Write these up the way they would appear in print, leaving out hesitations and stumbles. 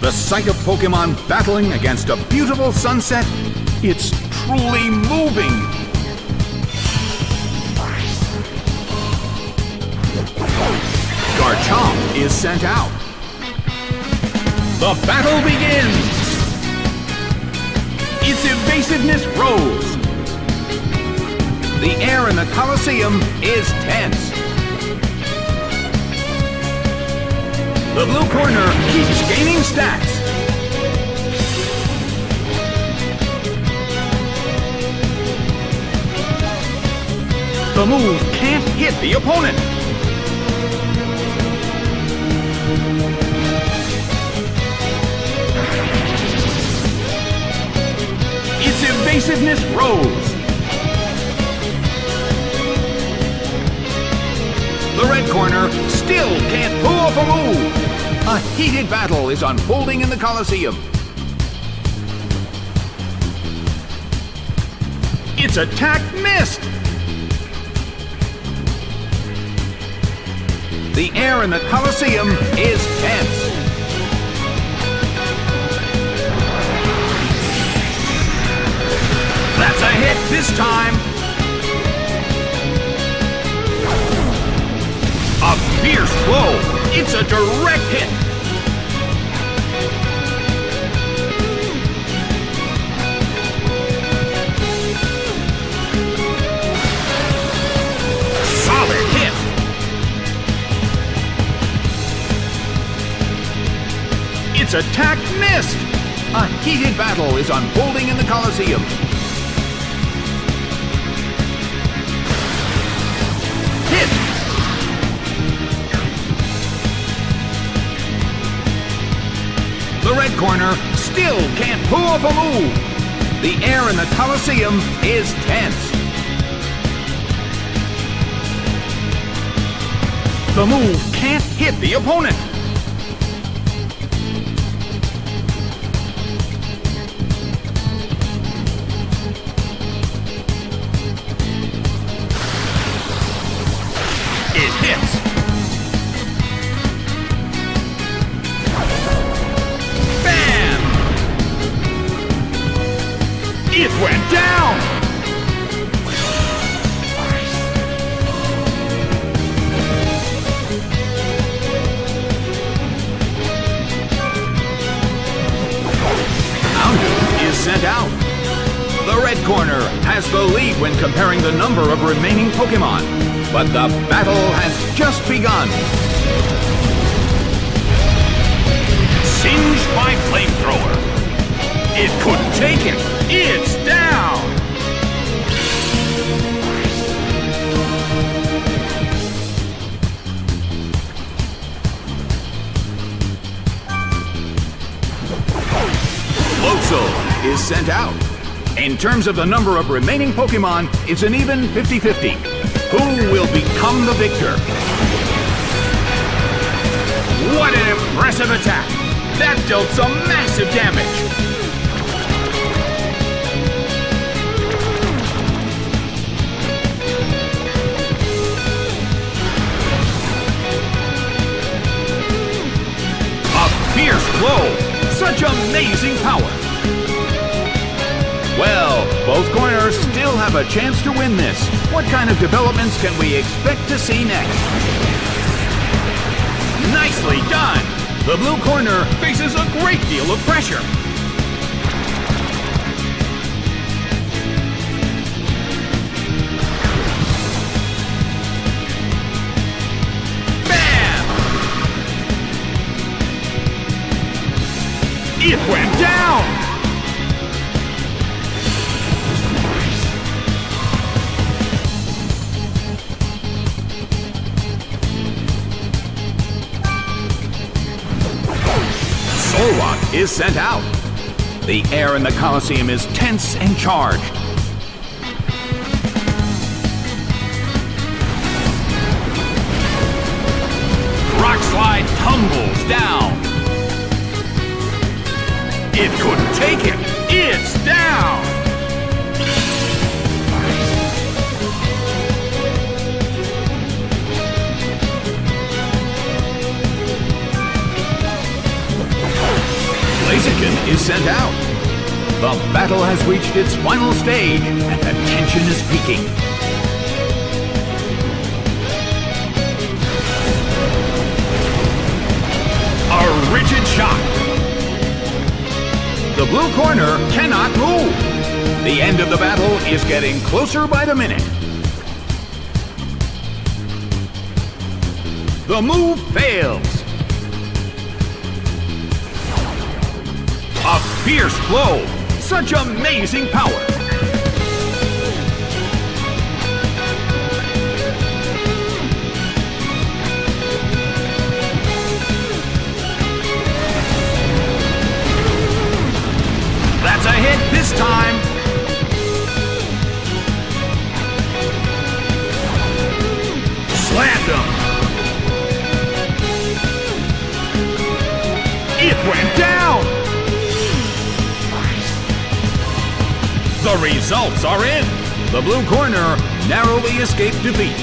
The sight of Pokemon battling against a beautiful sunset, it's truly moving. Garchomp is sent out. The battle begins. Its evasiveness rose. The air in the Colosseum is tense. The blue corner keeps gaining stats. The move can't hit the opponent. Its evasiveness rose. The red corner still can't pull off a move. A heated battle is unfolding in the Colosseum. Its attack missed. The air in the Colosseum is tense. That's a hit this time. A fierce blow. It's a direct hit. Solid hit. Its attack missed. A heated battle is unfolding in the Colosseum. The red corner still can't pull off a move. The air in the Colosseum is tense. The move can't hit the opponent. It hits. It went down! Houndoom is sent out. The red corner has the lead when comparing the number of remaining Pokemon. But the battle has just begun. Singed by Flamethrower. It couldn't take it. It's down! Floatzel is sent out. In terms of the number of remaining Pokemon, it's an even 50-50. Who will become the victor? What an impressive attack! That dealt some massive damage! Fierce blow! Such amazing power! Well, both corners still have a chance to win this. What kind of developments can we expect to see next? Nicely done! The blue corner faces a great deal of pressure. It went down! Solrock is sent out. The air in the Colosseum is tense and charged. Rock Slide tumbles down. It couldn't take it. It's down. Blaziken is sent out. The battle has reached its final stage, and the tension is peaking. A rigid shock. The blue corner cannot move. The end of the battle is getting closer by the minute. The move fails. A fierce blow. Such amazing power. That's a hit this time. Slammed him. It went down. The results are in. The blue corner narrowly escaped defeat.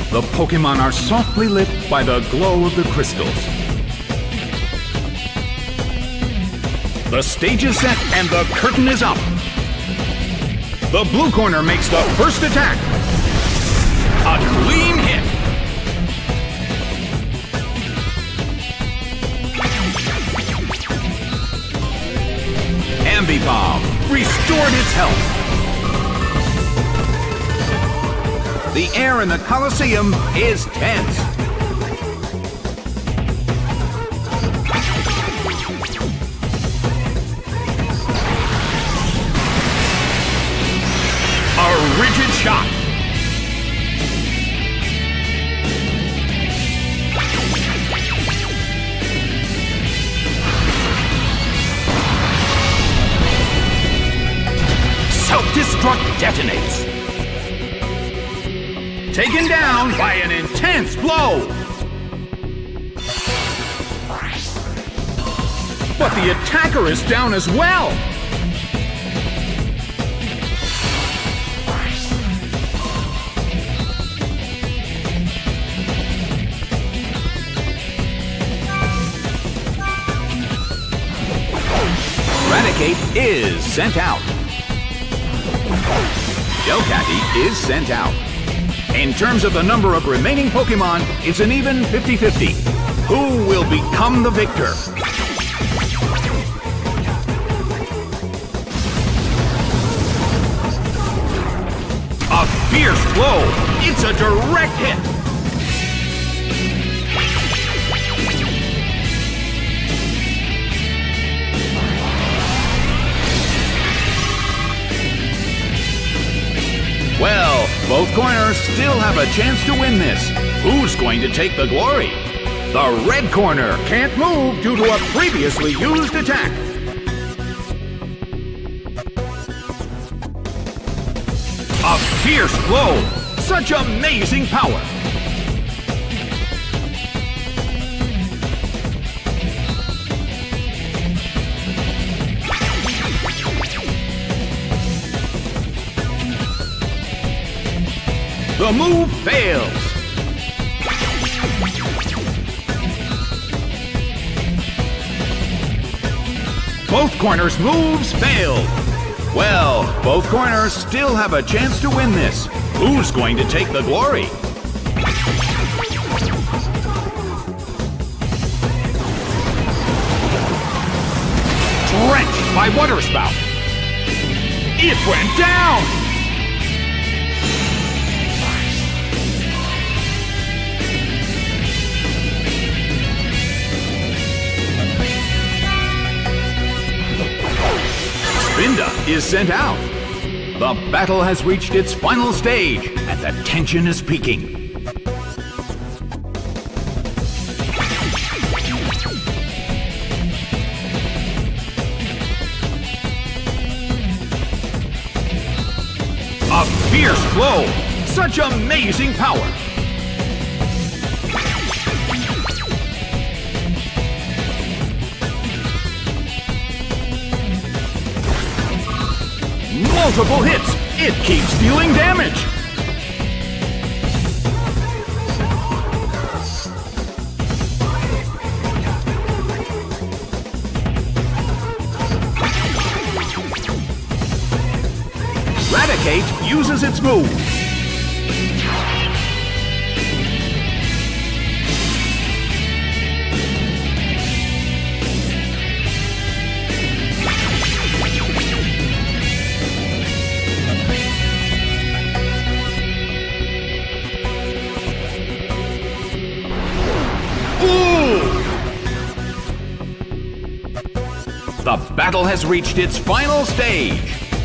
The Pokémon are softly lit by the glow of the crystals. The stage is set and the curtain is up. The blue corner makes the first attack. A clean hit. Ambipom restored its health. The air in the Colosseum is tense. A rigid shot. Self-destruct detonates. Taken down by an intense blow. But the attacker is down as well. Raticate is sent out. Delcatty is sent out. In terms of the number of remaining Pokémon, it's an even 50-50. Who will become the victor? A fierce blow! It's a direct hit! Well, both corners still have a chance to win this. Who's going to take the glory? The red corner can't move due to a previously used attack. A fierce blow! Such amazing power! The move fails. Both corners' moves failed. Well, both corners still have a chance to win this. Who's going to take the glory? Drenched by Water Spout. It went down! Spinda is sent out. The battle has reached its final stage, and the tension is peaking. A fierce blow! Such amazing power! Multiple hits! It keeps dealing damage! Raticate uses its move. The battle has reached its final stage.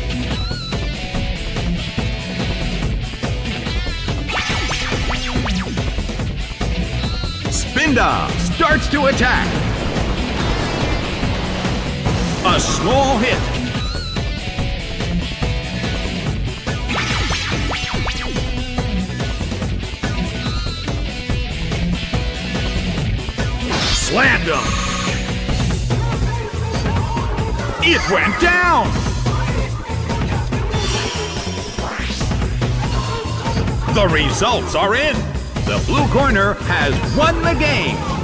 Spinda starts to attack. A small hit. Slammed him. It went down! The results are in! The blue corner has won the game.